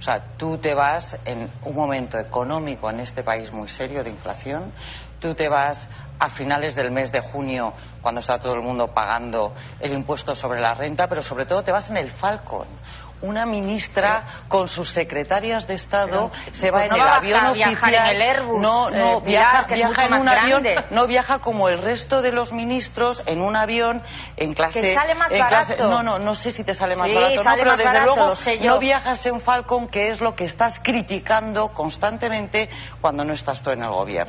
sea, tú te vas en un momento económico en este país muy serio de inflación, tú te vas a finales del mes de junio, cuando está todo el mundo pagando el impuesto sobre la renta, pero sobre todo te vas en el Falcon. Una ministra con sus secretarias de Estado se va en el avión oficial, en el Airbus, no viaja en un avión, no viaja como el resto de los ministros en un avión en clase. Que sale más barato. No sé si te sale más barato, pero desde luego no viajas en Falcon, que es lo que estás criticando constantemente cuando no estás tú en el gobierno.